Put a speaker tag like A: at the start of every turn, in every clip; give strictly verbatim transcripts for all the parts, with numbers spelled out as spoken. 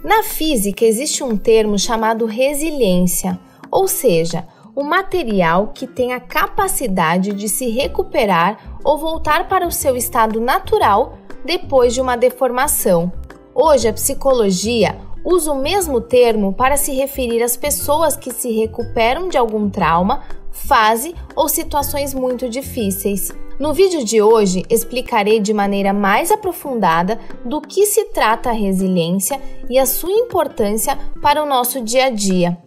A: Na física existe um termo chamado resiliência, ou seja, o material que tem a capacidade de se recuperar ou voltar para o seu estado natural depois de uma deformação. Hoje a psicologia usa o mesmo termo para se referir às pessoas que se recuperam de algum trauma, fase ou situações muito difíceis. No vídeo de hoje explicarei de maneira mais aprofundada do que se trata a resiliência e a sua importância para o nosso dia a dia.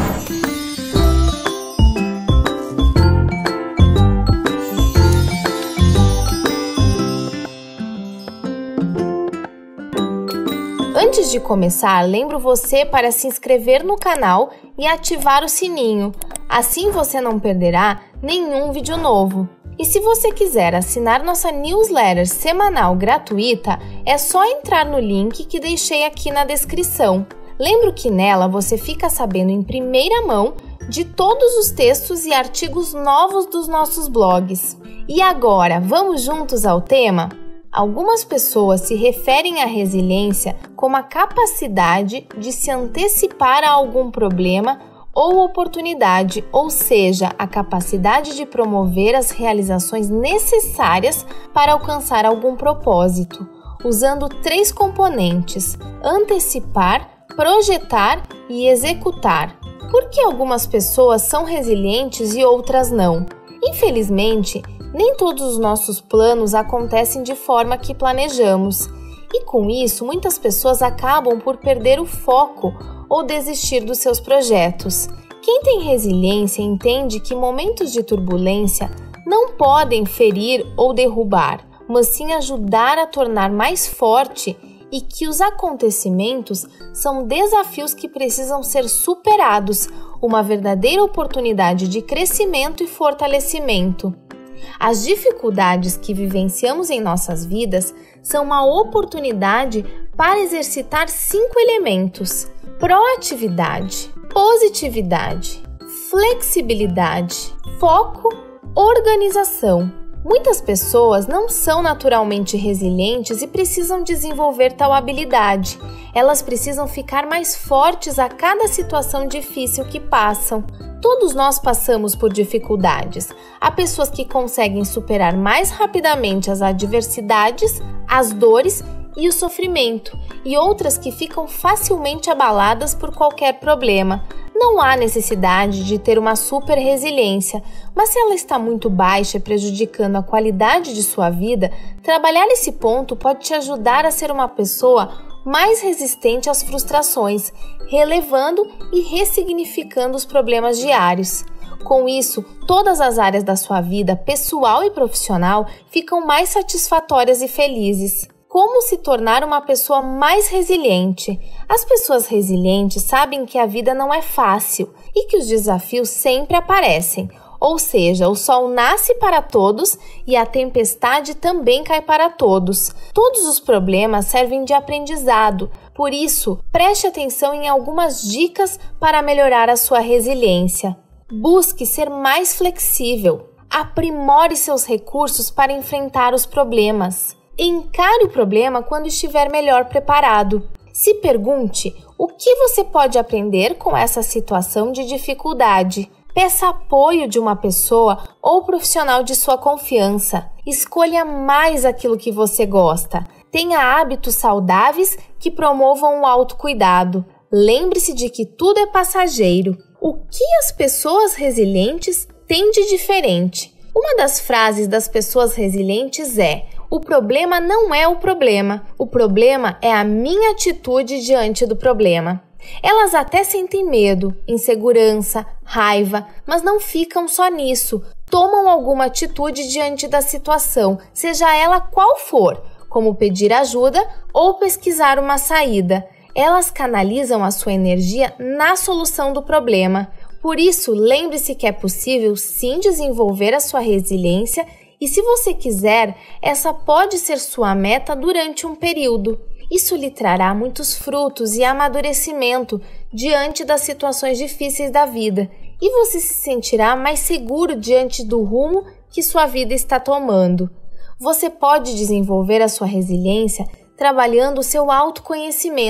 A: Antes de começar, lembro você para se inscrever no canal e ativar o sininho, assim você não perderá nenhum vídeo novo. E se você quiser assinar nossa newsletter semanal gratuita, é só entrar no link que deixei aqui na descrição. Lembro que nela você fica sabendo em primeira mão de todos os textos e artigos novos dos nossos blogs. E agora, vamos juntos ao tema? Algumas pessoas se referem à resiliência como a capacidade de se antecipar a algum problema ou oportunidade, ou seja, a capacidade de promover as realizações necessárias para alcançar algum propósito, usando três componentes: antecipar, projetar e executar. Por que algumas pessoas são resilientes e outras não? Infelizmente, nem todos os nossos planos acontecem de forma que planejamos, e com isso muitas pessoas acabam por perder o foco ou desistir dos seus projetos. Quem tem resiliência entende que momentos de turbulência não podem ferir ou derrubar, mas sim ajudar a tornar mais forte, e que os acontecimentos são desafios que precisam ser superados, uma verdadeira oportunidade de crescimento e fortalecimento. As dificuldades que vivenciamos em nossas vidas são uma oportunidade para exercitar cinco elementos: proatividade, positividade, flexibilidade, foco, organização. Muitas pessoas não são naturalmente resilientes e precisam desenvolver tal habilidade. Elas precisam ficar mais fortes a cada situação difícil que passam. Todos nós passamos por dificuldades. Há pessoas que conseguem superar mais rapidamente as adversidades, as dores e o sofrimento, e outras que ficam facilmente abaladas por qualquer problema. Não há necessidade de ter uma super resiliência, mas se ela está muito baixa e prejudicando a qualidade de sua vida, trabalhar esse ponto pode te ajudar a ser uma pessoa mais resistente às frustrações, relevando e ressignificando os problemas diários. Com isso, todas as áreas da sua vida, pessoal e profissional, ficam mais satisfatórias e felizes. Como se tornar uma pessoa mais resiliente? As pessoas resilientes sabem que a vida não é fácil e que os desafios sempre aparecem. Ou seja, o sol nasce para todos e a tempestade também cai para todos. Todos os problemas servem de aprendizado. Por isso, preste atenção em algumas dicas para melhorar a sua resiliência. Busque ser mais flexível. Aprimore seus recursos para enfrentar os problemas. Encare o problema quando estiver melhor preparado. Se pergunte o que você pode aprender com essa situação de dificuldade. Peça apoio de uma pessoa ou profissional de sua confiança. Escolha mais aquilo que você gosta. Tenha hábitos saudáveis que promovam o autocuidado. Lembre-se de que tudo é passageiro. O que as pessoas resilientes têm de diferente? Uma das frases das pessoas resilientes é: o problema não é o problema, o problema é a minha atitude diante do problema. Elas até sentem medo, insegurança, raiva, mas não ficam só nisso. Tomam alguma atitude diante da situação, seja ela qual for, como pedir ajuda ou pesquisar uma saída. Elas canalizam a sua energia na solução do problema. Por isso, lembre-se que é possível sim desenvolver a sua resiliência, e se você quiser, essa pode ser sua meta durante um período. Isso lhe trará muitos frutos e amadurecimento diante das situações difíceis da vida, e você se sentirá mais seguro diante do rumo que sua vida está tomando. Você pode desenvolver a sua resiliência trabalhando o seu autoconhecimento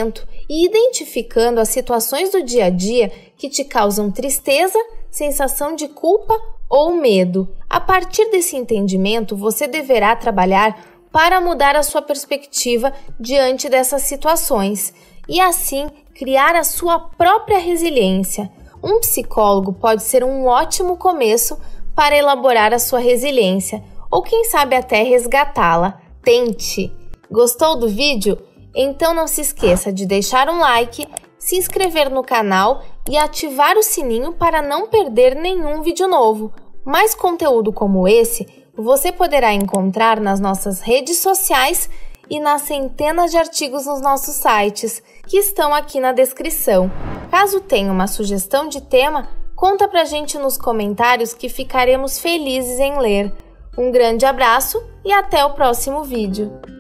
A: e identificando as situações do dia a dia que te causam tristeza, sensação de culpa ou medo. A partir desse entendimento, você deverá trabalhar para mudar a sua perspectiva diante dessas situações e assim criar a sua própria resiliência. Um psicólogo pode ser um ótimo começo para elaborar a sua resiliência ou quem sabe até resgatá-la. Tente! Gostou do vídeo? Então não se esqueça de deixar um like, se inscrever no canal e ativar o sininho para não perder nenhum vídeo novo. Mais conteúdo como esse você poderá encontrar nas nossas redes sociais e nas centenas de artigos nos nossos sites, que estão aqui na descrição. Caso tenha uma sugestão de tema, conta pra gente nos comentários que ficaremos felizes em ler. Um grande abraço e até o próximo vídeo!